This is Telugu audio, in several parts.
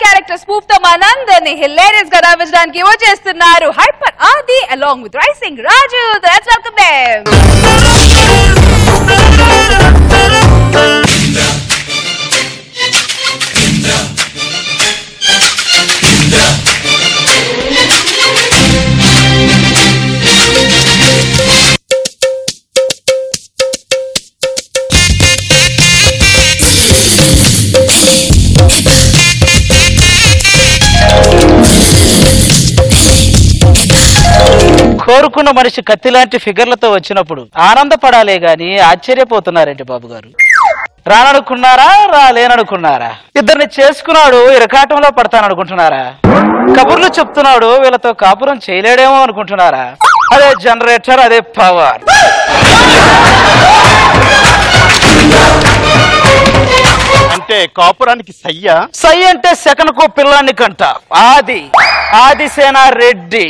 క్యారెక్టర్ స్పూఫ్ తో మనందరినీ హిలేరియస్ గా నవ్వించడానికి వచ్చేస్తున్నారు hyper Aadi along with rising Raju. Let's welcome them. కోరుకున్న మనిషి కత్తి లాంటి ఫిగర్లతో వచ్చినప్పుడు ఆనందపడాలే గాని ఆశ్చర్యపోతున్నారండి బాబు గారు. రాననుకున్నారా, రాలేననుకున్నారా? ఇద్దరిని చేసుకున్నాడు ఇరకాటంలో పడతాననుకుంటున్నారా? కబుర్లు చెప్తున్నాడు వీళ్ళతో కాపురం చేయలేడేమో అనుకుంటున్నారా? అదే జనరేటర్, అదే పవర్. అంటే కాపురానికి సయ్యా? సై అంటే సెకండ్ కో పిల్లాన్ని కంట. ఆదిసేన రెడ్డి.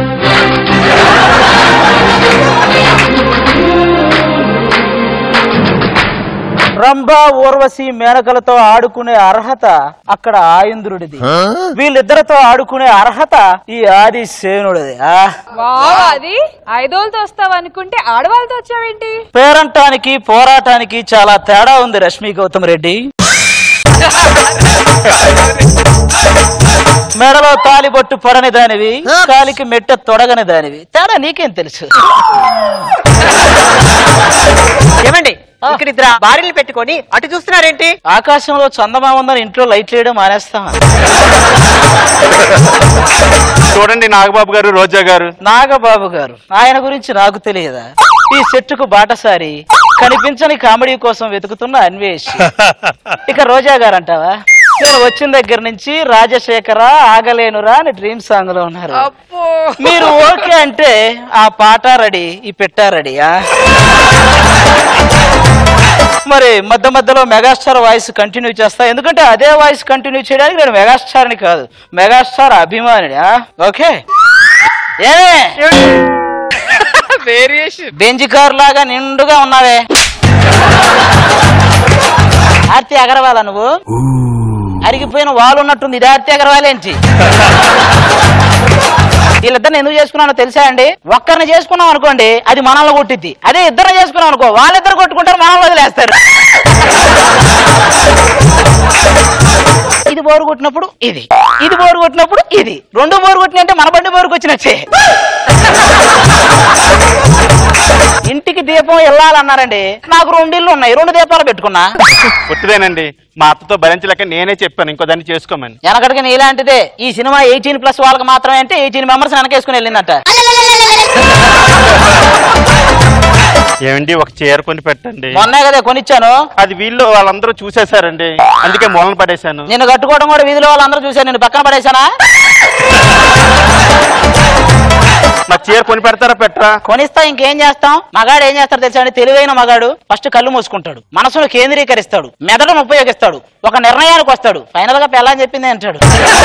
రంభా ఊర్వశి మేనకలతో ఆడుకునే అర్హత అక్కడ ఆయంద్రుడిది. వీళ్ళిద్దరితో ఆడుకునే అర్హత ఈ ఆదిసేనుడిది. అది ఐదోళ్ళతో వస్తావు అనుకుంటే ఆడవాళ్ళతో వచ్చావేంటి? పేరంటానికి పోరాటానికి చాలా తేడా ఉంది రష్మి గౌతమ్ రెడ్డి. మెడలో తాలిబొట్టు పొడని దానివి, కాలికి మెట్ట తొడగని దానివి. తేడా నీకేం తెలుసు? ఏమండి ఇక్కడ ఇద్దరు భార్యలు పెట్టుకొని అటు చూస్తున్నారేంటి? ఆకాశంలో చందమా ఉందని ఇంట్లో లైట్ వేయడం మానేస్తామా? చూడండి నాగబాబు గారు, రోజా గారు. నాగబాబు గారు ఆయన గురించి నాకు తెలియదా? ఈ సెట్టుకు బాటసారి, కనిపించని కామెడీ కోసం వెతుకుతున్న అన్వేషి. ఇక రోజా గారు అంటావా? నేను వచ్చిన దగ్గర నుంచి రాజశేఖర ఆగలేనురా అని డ్రీమ్ సాంగ్ లో ఉన్నారు. మీరు ఓకే అంటే ఆ పాట రెడీ, ఈ పెట్ట రెడీయా? మరి మధ్య మధ్యలో మెగాస్టార్ వాయిస్ కంటిన్యూ చేస్తా, ఎందుకంటే అదే వాయిస్ కంటిన్యూ చేయడానికి నేను మెగాస్టార్ని కాదు, మెగాస్టార్ అభిమానిని. ఓకే, బెంజ్ కార్ లాగా నిండుగా ఉన్నావే. ఆర్తి అగర్వాలా నువ్వు? అరిగిపోయిన వాళ్ళు ఉన్నట్టుంది. ఇది ఆర్తి అగర్వాల్ ఏంటి? వీళ్ళిద్దరిని ఎందుకు చేసుకున్నానో తెలుసా అండి? ఒక్కరిని చేసుకున్నాం అనుకోండి అది మనల్ని కొట్టిద్ది. అదే ఇద్దరిని చేసుకున్నాం అనుకో వాళ్ళిద్దరు కొట్టుకుంటారు, మనల్ని వదిలేస్తారు. ఇది బోరు కొట్టినప్పుడు ఇది, ఇది బోరు కొట్టినప్పుడు ఇది, రెండు బోరు కొట్టినంటే మన బండి బోరుకు వచ్చినట్టే. ఇంటికి దీపం వెళ్ళాలన్నారండి, నాకు 2 ఇళ్ళు ఉన్నాయి, 2 దీపాలు పెట్టుకున్నా. పుట్టిదేనండి, మా అత్తతో భరించలేక నేనే చెప్పాను ఇంకో దాన్ని చేసుకోమని. వెనకటికి నీలాంటిదే. ఈ సినిమా 18+ వాళ్ళకి మాత్రమే అంటే 18 మెంబర్స్ వెనకేసుకుని వెళ్ళిందట. ఏమండి ఒక చీర కొని పెట్టండి. మొన్నే కదా కొనిచ్చాను. అది వీళ్ళు వాళ్ళందరూ చూసేశారండి, అందుకే మూలన పడేశాను. నిన్ను కట్టుకోవడం కూడా వీధిలో వాళ్ళందరూ చూశాను, నేను పక్కన పడేశానా? నా చీర కొని పెడతారా పెట్టరా? కొనిస్తా, ఇంకేం చేస్తాం. మగాడు ఏం చేస్తాడు తెలుసా అండి? తెలివైన మగాడు ఫస్ట్ కళ్ళు మూసుకుంటాడు, మనసును కేంద్రీకరిస్తాడు, మెదడును ఉపయోగిస్తాడు, ఒక నిర్ణయానికి వస్తాడు, ఫైనల్ గా పెళ్ళని చెప్పింది అంటాడు.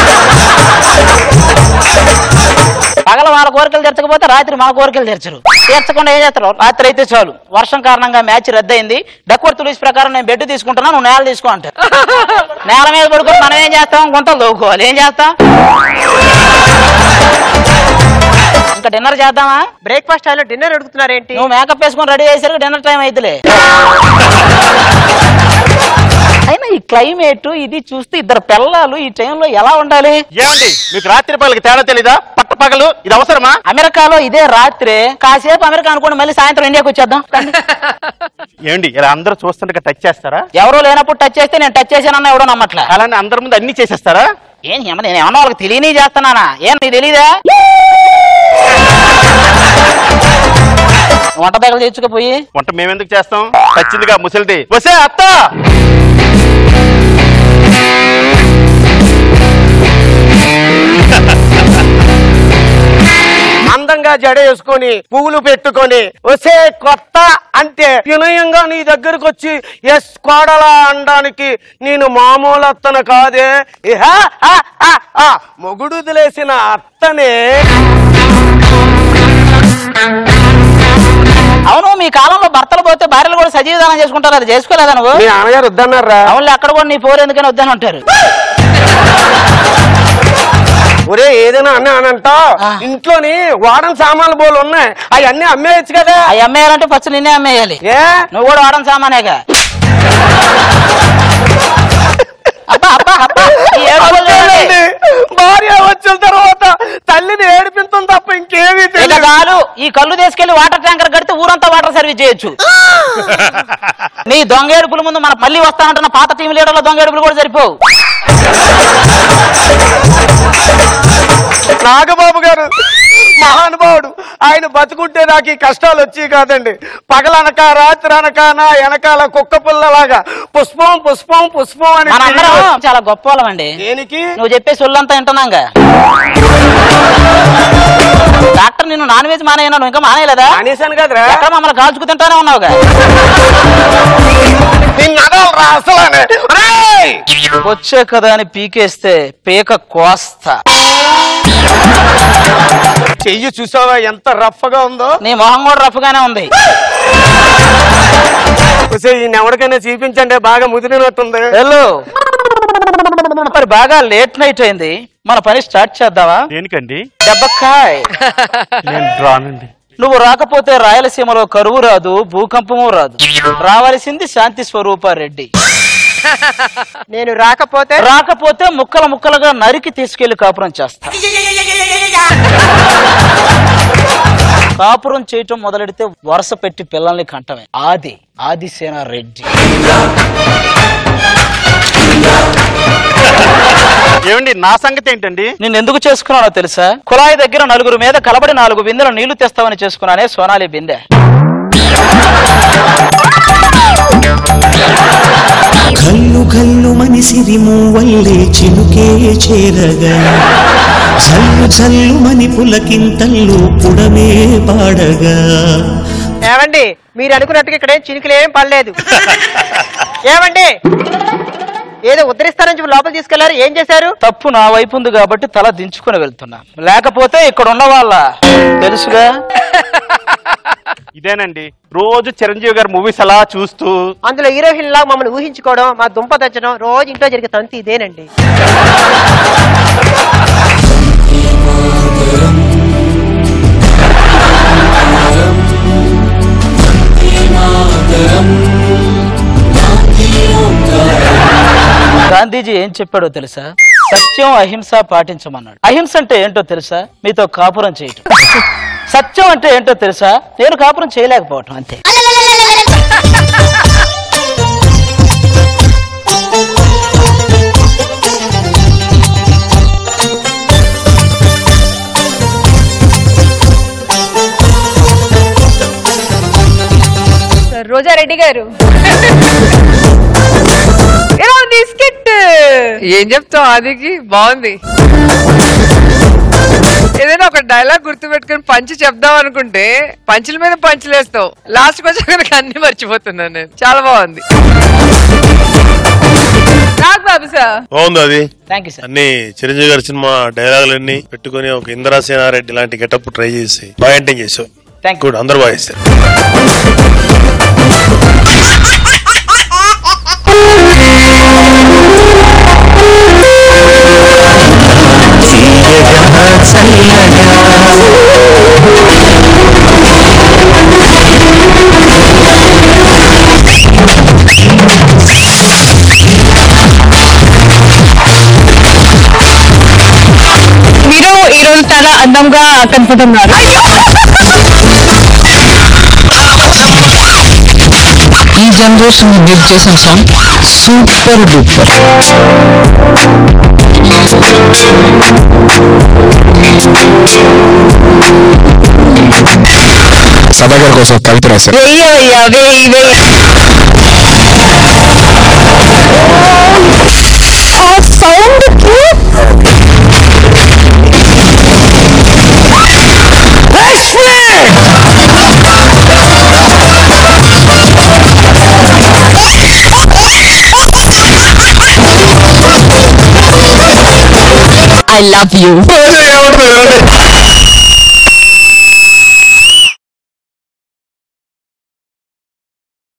పగల వాళ్ళ కోరికలు తీర్చకపోతే రాత్రి మన కోరికలు తీర్చరు. తీర్చకుండా ఏం చేస్తారు? రాత్రి అయితే చాలు, వర్షం కారణంగా మ్యాచ్ రద్దయింది, డక్వర్త్ లూస్ ప్రకారం నేను బెడ్ తీసుకుంటున్నా, నువ్వు నేల తీసుకో అంటారు. నేల మీద పడుకొని మనం ఏం చేస్తాం? గుంతలు దోవుకోవాలి. ఏం చేస్తాం? ఇంకా డిన్నర్ చేద్దామా? బ్రేక్ఫాస్ట్ టైంలో డిన్నర్ అడుగుతున్నారేంటి? నువ్వు మేకప్ వేసుకొని రెడీ అయ్యేసరికి డిన్నర్ టైం అయితేలే. అయినా ఈ క్లైమేట్ ఇది చూస్తే ఇద్దరు పిల్లలు ఈ టైంలో ఎలా ఉండాలి? ఏమండి మీకు రాత్రి పగలకి తేడా తెలీదా? పట్టపగలు ఇది అవసరమా? అమెరికాలో ఇదే రాత్రి, కాసేపు అమెరికా అనుకోండి, మళ్ళీ సాయంత్రం ఇండియాకి వచ్చేద్దాం. ఏమండి ఇలా అందరూ చూస్తుండగా టచ్ చేస్తారా? ఎవరో లేనప్పుడు టచ్ చేస్తే నేను టచ్ చేశానన్నా ఎవడో నమ్మట్లా. అలానే అందరి ముందు అన్ని చేసేస్తారా? ఏం నేను ఏమన్నా వాళ్ళకి తెలియని చేస్తున్నానా? ఏం నీకు తెలీదా? వంట దగ్గర తెచ్చుకోపోయి. వంట మేమెందుకు చేస్తాం? వచ్చిందిగా ముసలిది. వసే అత్త, అందంగా జడ వేసుకొని పువ్వులు పెట్టుకొని వసే కొత్త అంటే వినయంగా నీ దగ్గరకు వచ్చి ఎస్ కోడలా అనడానికి నేను మామూలు అత్తను కాదే, మొగుడు వదిలేసిన అత్తనే. అవును, మీ కాలంలో భర్తలు పోతే భార్యలు కూడా సజీవదానం చేసుకుంటారు, అది చేసుకోలేదా నువ్వు? మీ నాన్నగారు వద్దన్నారా? అవును, అక్కడ కూడా నీ పోరు ఎందుకని వద్దని అంటారు. ఒరే ఏదైనా అనంట ఇంట్లోని వాడని సామాన్లు బోలు ఉన్నాయి, అవి అన్ని అమ్మేయచ్చు కదా. అవి అమ్మేయాలంటే ఫస్ట్ నిన్నే అమ్మేయాలి. ఏ నువ్వు కూడా వాడని సామానేగా. భార్య వచ్చిన తర్వాత తల్లిని ఏడిపించడం తప్ప ఇంకేమీ తెలియదు. చాలు, ఈ కళ్ళు తీసుకెళ్లి వాటర్ ట్యాంకర్ కడితే ఊరంతా వాటర్ సర్వీస్ చేయొచ్చు. నీ దొంగ ఏడుపుల ముందు మన మళ్ళీ వస్తానంటున్న పాత టీం లీడర్ల దొంగ ఏడుపులు కూడా సరిపోవు. నాగబాబు గారు మహానుభావుడు, ఆయన బతుకుంటే నాకు ఈ కష్టాలు వచ్చి కాదండి. పగలనక రాత్రి అనక నా వెనకాల కుక్క పిల్లలాగా పుష్పం పుష్పం పుష్పం అని. చాలా గొప్ప వాళ్ళమండి. దేనికి? నువ్వు చెప్పే సొల్లంతా వింటున్నాగా. డాక్టర్ నిన్ను నాన్ వెజ్ మానేయనా? నువ్వు ఇంకా మానేయలేదా? మానేశాను కదరా. ఎక్కడ మమ్మల్ని కాల్చుకు తింటానే ఉన్నావుగా. వచ్చే కదా అని పీకేస్తే పీక కోస్తా. చెయ్యి చూసావా ఎంత రఫ్ గా ఉందో? నీ మొహం కూడా రఫ్ గానే ఉంది. ఈయన ఎవరికైనా చూపించండి, బాగా ముదిరినట్టుంది. హలో, మరి బాగా లేట్ నైట్ అయింది, మన పని స్టార్ట్ చేద్దామా? దేనికండి? దెబ్బకాయ్. నేను రానండి. నువ్వు రాకపోతే రాయలసీమలో కరువు రాదు, భూకంపము రాదు. రావాల్సింది శాంతి స్వరూపారెడ్డి. నేను రాకపోతే ముక్కలు ముక్కలుగా నరికి తీసుకెళ్లి కాపురం చేస్తా. కాపురం చేయటం మొదలెడితే వరుస పెట్టి పిల్లల్ని కంటమే. ఆదిసేన రెడ్డి. ఏమండి, నా సంగతి ఏంటండి? నేను ఎందుకు చేసుకున్నానో తెలుసా? కుళాయి దగ్గర నలుగురు మీద కలబడి 4 బిందెలు నీళ్లు తెస్తామని చేసుకున్నానే సోనాలి బిందె. కల్లు కల్లు మనిసిరి మూవల్లే చినుకే చేరగా, చల్లు చల్లు మని పులకింతల్లు పుడమే పాడగా. ఏమండి, మీరు అనుకున్నట్టుగా ఇక్కడేం చినుకులేం పడలేదు. ఏమండి, ఏదో ఉద్ధరిస్తారని చెప్పి లోపల తీసుకెళ్లారు, ఏం చేశారు? తప్పు నా వైపు ఉంది కాబట్టి తల దించుకుని వెళ్తున్నా, లేకపోతే ఇక్కడ ఉన్న వాళ్ళ తెలుసుగా. ఇదేనండి, రోజు చిరంజీవి గారు మూవీస్ అలా చూస్తూ అందులో హీరోయిన్ లాగా మమ్మల్ని ఊహించుకోవడం, మా దుంప తెచ్చడం రోజు ఇంట్లో జరిగే తంతి ఇదేనండి. గాంధీజీ ఏం చెప్పాడో తెలుసా? సత్యం అహింస పాటించమన్నాడు. అహింస అంటే ఏంటో తెలుసా? మీతో కాపురం చేయటం. సత్యం అంటే ఏంటో తెలుసా? నేను కాపురం చేయలేకపోవటం, అంతే. రోజారెడ్డి గారు, ఏం చెప్తావు? ఆదికి బాగుంది. ఏదైనా ఒక డైలాగ్ గుర్తు పెట్టుకుని పంచి చెప్దాం అనుకుంటే పంచుల మీద పంచులేస్తావు, లాస్ట్ వచ్చి అన్ని మర్చిపోతున్నాను నేను. చాలా బాగుంది. బాగుంది అది. Thank you sir. అన్ని చిరంజీవి గారి సినిమా డైలాగులన్నీ పెట్టుకుని ఒక ఇంద్రాసేనారెడ్డి లాంటి గెటప్ ట్రై చేసి బాగా యాక్టింగ్ చేసావు. గుడ్, అందరూ బాగా చేస్తారు. మీరు ఈరోజు చాలా అందంగా కనపడుతున్నారు. ఈ జనరేషన్ మీరు చేసిన సాంగ్ సూపర్ డూపర్. సభాగారి కోసం కవిత రాశారు. I love you.